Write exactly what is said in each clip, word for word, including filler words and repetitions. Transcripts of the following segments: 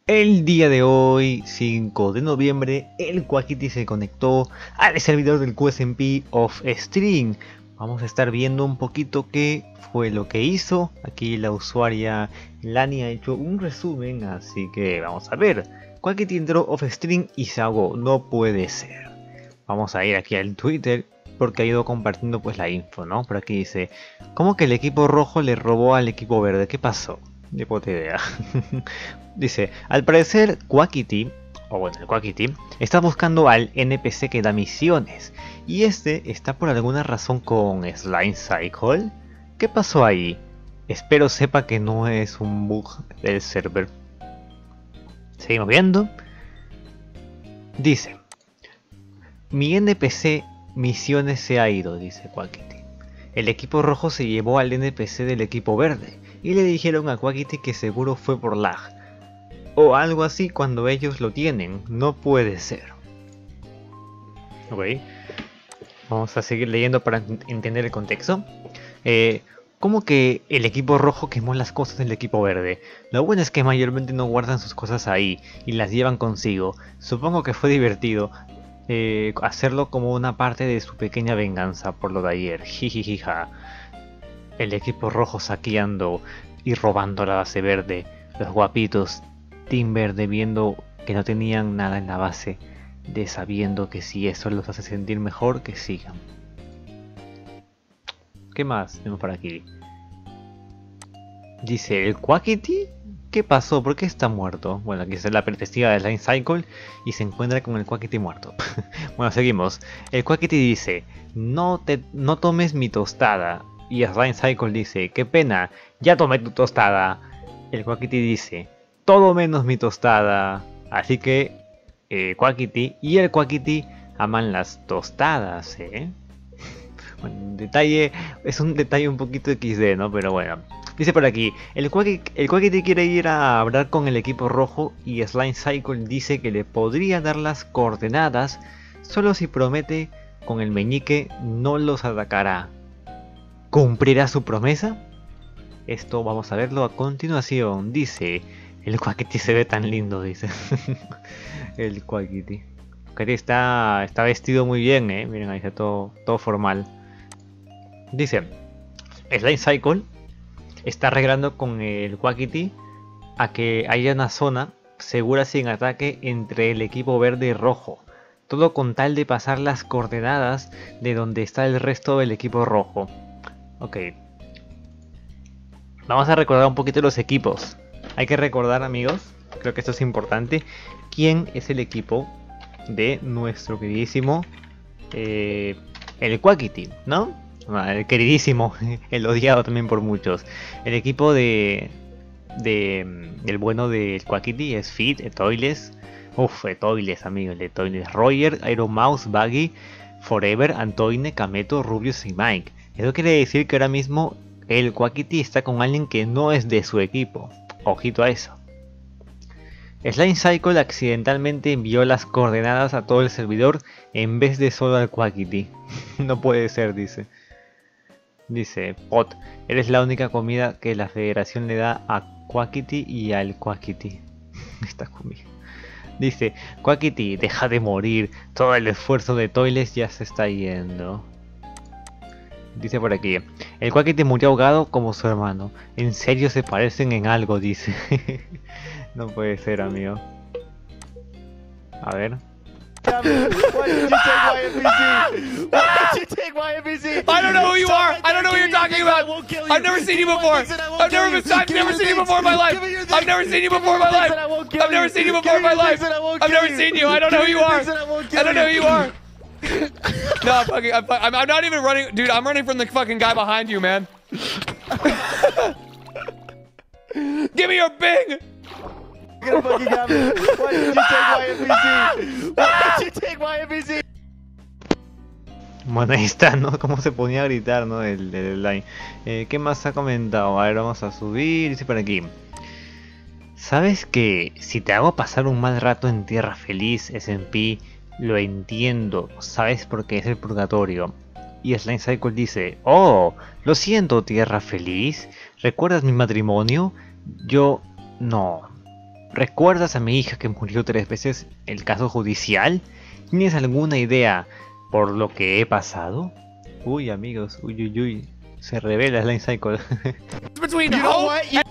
El día de hoy, cinco de noviembre, el Quackity se conectó al servidor del Q S M P of String. Vamos a estar viendo un poquito qué fue lo que hizo. Aquí la usuaria Lani ha hecho un resumen, así que vamos a ver. Quackity entró off String y se ahogó, no puede ser. Vamos a ir aquí al Twitter porque ha ido compartiendo pues la info, ¿no? Por aquí dice, ¿cómo que el equipo rojo le robó al equipo verde? ¿Qué pasó? De puta idea. Dice, al parecer Quackity, o bueno, el Quackity, está buscando al N P C que da misiones. Y este está por alguna razón con Slime Cycle. ¿Qué pasó ahí? Espero sepa que no es un bug del server. Seguimos viendo. Dice, mi N P C misiones se ha ido, dice Quackity. El equipo rojo se llevó al N P C del equipo verde. Y le dijeron a Quackity que seguro fue por lag. O algo así cuando ellos lo tienen. No puede ser. Ok. Vamos a seguir leyendo para entender el contexto. Eh, ¿Cómo que el equipo rojo quemó las cosas del equipo verde? Lo bueno es que mayormente no guardan sus cosas ahí y las llevan consigo. Supongo que fue divertido eh, hacerlo como una parte de su pequeña venganza por lo de ayer. Jijijija. El equipo rojo saqueando y robando la base verde. Los guapitos Team Verde viendo que no tenían nada en la base, de sabiendo que si eso los hace sentir mejor, que sigan. ¿Qué más tenemos por aquí? Dice, ¿el Quackity? ¿Qué pasó? ¿Por qué está muerto? Bueno, aquí está la perspectiva de Slime Cycle y se encuentra con el Quackity muerto. Bueno, seguimos. El Quackity dice, no, te, no tomes mi tostada. Y Slime Cycle dice, qué pena, ya tomé tu tostada. El Quackity dice, todo menos mi tostada. Así que eh, Quackity y el Quackity aman las tostadas, ¿eh? Bueno, detalle, es un detalle un poquito equis de, ¿no? Pero bueno. Dice por aquí, el Quackity, el Quackity quiere ir a hablar con el equipo rojo y Slime Cycle dice que le podría dar las coordenadas solo si promete con el meñique no los atacará. ¿Cumplirá su promesa? Esto vamos a verlo a continuación. Dice, el Quackity se ve tan lindo, dice. El Quackity. Quackity está, está vestido muy bien, eh. Miren, ahí está todo, todo formal. Dice, Slime Cycle está arreglando con el Quackity a que haya una zona segura sin ataque entre el equipo verde y rojo. Todo con tal de pasar las coordenadas de donde está el resto del equipo rojo. Ok. Vamos a recordar un poquito los equipos. Hay que recordar, amigos, creo que esto es importante, quién es el equipo de nuestro queridísimo eh, el Quackity, ¿no? El queridísimo, el odiado también por muchos. El equipo de, de del bueno del Quackity es Fit, Etoiles, uff, Etoiles, amigos, Etoiles, Roger, Iron Mouse, Buggy, Forever, Antoine, Kameto, Rubius y Mike. Eso quiere decir que ahora mismo el Quackity está con alguien que no es de su equipo. Ojito a eso. Slime Cycle accidentalmente envió las coordenadas a todo el servidor en vez de solo al Quackity. No puede ser, dice. Dice, Pot, eres la única comida que la federación le da a Quackity y al Quackity. Esta comida. Dice, Quackity, deja de morir. Todo el esfuerzo de Toiles ya se está yendo. Dice por aquí, el Quackity murió ahogado como su hermano. En serio se parecen en algo, dice. No puede ser, amigo. A ver. Why did you take my N P C? Why did you take my N P C? I don't know who you are. I don't know what you're talking about. I've never seen you before. I've never been. I've never seen you before in my life. I've never seen you before in my life. I've never seen you before in my life. I've never seen you. I don't know who you are. I don't know who you are. No, I'm fucking. I'm, I'm, I'm not even running, dude. I'm running from the fucking guy behind you, man. Give me your Bing. You're gonna fucking got me. Why did you take my N P C? Why did you take my N P C? Bueno, ahí está, ¿no? Cómo se ponía a gritar, ¿no? El, el line. Eh, ¿Qué más ha comentado? A ver, vamos a subir. Dice por aquí. ¿Sabes que si te hago pasar un mal rato en Tierra Feliz, S M P, lo entiendo? ¿Sabes por qué es el purgatorio? Y Slime Cycle dice, oh, lo siento, Tierra Feliz. ¿Recuerdas mi matrimonio? Yo... no. ¿Recuerdas a mi hija que murió tres veces el caso judicial? ¿Tienes alguna idea por lo que he pasado? Uy, amigos, uy, uy, uy. Se revela Slime Cycle. Between You know hope what? You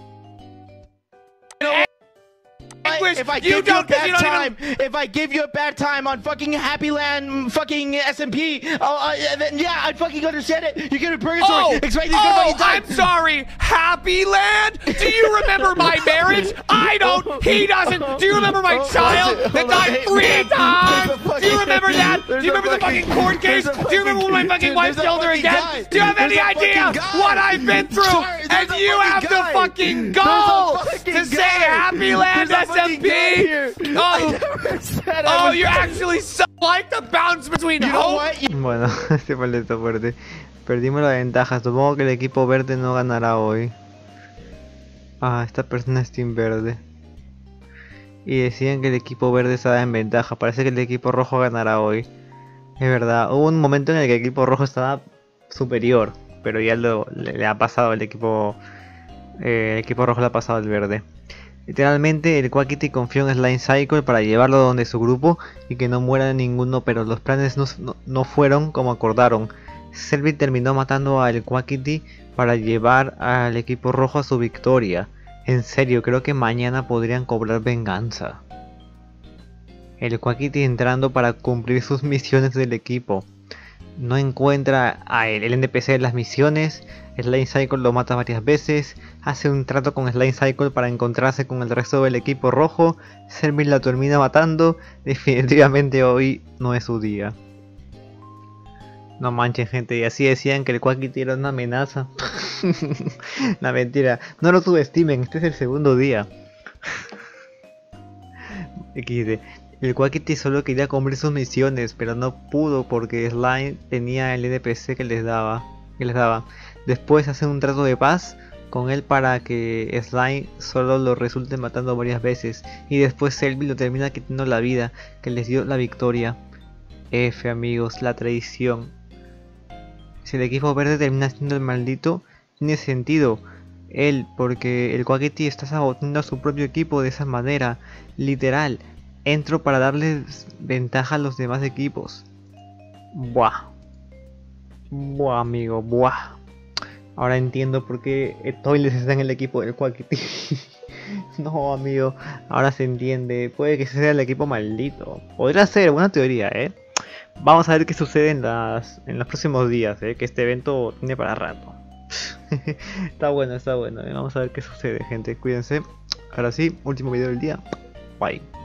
anguish. If I You give you a don't, 'cause bad you don't time, even. if I give you a bad time on fucking Happy Land, fucking S M P, oh, uh, then yeah, I'd fucking understand it. You give me purgatory. Oh, Expect you oh, fucking die. I'm sorry. Happy Land? Do you remember my marriage? I don't. He doesn't. Do you remember my Oh, child listen, that hold on, died hey, three man, times? there's a fucking- Do you remember that? Do there's you a remember the fucking court case? there's a Do you remember when my fucking- fucking dude, wife there's a killed her fucking again? guy. Do you have There's any a idea fucking guy. what I've been through? Sorry, there's And a you fucking have to guy. fucking There's a go fucking to say guy. Happy Land There's a S M fucking guy P. here. I Oh, never said I oh, was you gay. actually so like the bounce between You know hope. what? You- Bueno, este fue está fuerte. Perdimos la ventaja. Supongo que el equipo verde no ganará hoy. Ah, esta persona es Team Verde. Y decían que el equipo verde estaba en ventaja. Parece que el equipo rojo ganará hoy. Es verdad, hubo un momento en el que el equipo rojo estaba superior. Pero ya lo, le, le ha pasado el equipo... Eh, el equipo rojo le ha pasado al verde. Literalmente el Quackity confió en Slime Cycle para llevarlo donde su grupo y que no muera ninguno, pero los planes no, no, no fueron como acordaron. Selby terminó matando al Quackity para llevar al equipo rojo a su victoria. En serio, creo que mañana podrían cobrar venganza. El Quackity entrando para cumplir sus misiones del equipo. No encuentra a él, el N P C de las misiones. Slime Cycle lo mata varias veces. Hace un trato con Slime Cycle para encontrarse con el resto del equipo rojo. Selby la termina matando. Definitivamente hoy no es su día. No manchen, gente, y así decían que el Quackity era una amenaza. La mentira, no lo subestimen, este es el segundo día. equis de. El Quackity solo quería cumplir sus misiones, pero no pudo porque Slime tenía el N P C que les daba, que les daba. Después hacen un trato de paz con él para que Slime solo lo resulte matando varias veces. Y después Selby lo termina quitando la vida, que les dio la victoria. F, amigos, la traición. Si el equipo verde termina siendo el maldito, tiene sentido él, porque el Quackity está saboteando a su propio equipo de esa manera. Literal, entro para darles ventaja a los demás equipos. Buah. Buah, amigo, buah. Ahora entiendo por qué Toiles está en el equipo del Quackity. No, amigo, ahora se entiende. Puede que sea el equipo maldito. Podría ser, buena teoría, eh. Vamos a ver qué sucede en, las, en los próximos días, eh, que este evento tiene para rato. Está bueno, está bueno, eh. Vamos a ver qué sucede, gente. Cuídense. Ahora sí, último video del día. Bye.